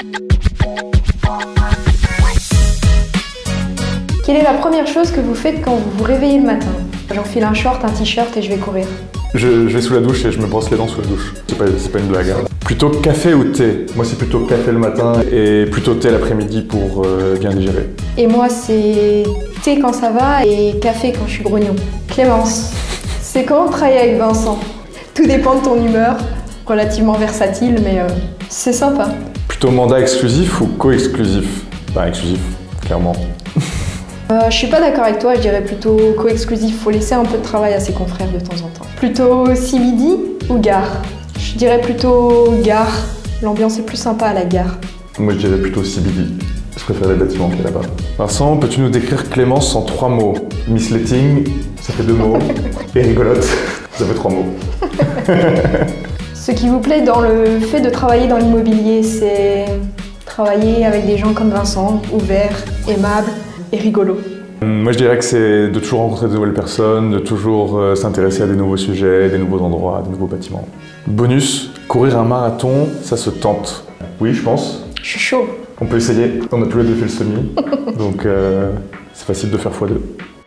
Quelle est la première chose que vous faites quand vous vous réveillez le matin? J'enfile un short, un t-shirt et je vais courir. Je vais sous la douche et je me brosse les dents sous la douche. C'est pas une blague. Hein. Plutôt café ou thé? Moi c'est plutôt café le matin et plutôt thé l'après-midi pour bien digérer. Et moi c'est thé quand ça va et café quand je suis grognon. Clémence, c'est comment travailler avec Vincent? Tout dépend de ton humeur, relativement versatile mais c'est sympa. Plutôt mandat exclusif ou co-exclusif? Bah exclusif, clairement. Je suis pas d'accord avec toi, je dirais plutôt co-exclusif. Faut laisser un peu de travail à ses confrères de temps en temps. Plutôt CBD ou gare? Je dirais plutôt gare. L'ambiance est plus sympa à la gare. Moi je dirais plutôt CBD. Je préfère les bâtiments qu'il y a là-bas. Vincent, peux-tu nous décrire Clémence en 3 mots? Misleading, ça fait 2 mots. Et rigolote, ça fait 3 mots. Ce qui vous plaît dans le fait de travailler dans l'immobilier, c'est travailler avec des gens comme Vincent, ouverts, aimables et rigolos. Moi je dirais que c'est de toujours rencontrer de nouvelles personnes, de toujours s'intéresser à des nouveaux sujets, des nouveaux endroits, des nouveaux bâtiments. Bonus, courir un marathon, ça se tente. Oui, je pense. Je suis chaud. On peut essayer, on a tous les deux fait le semi, donc c'est facile de faire x2.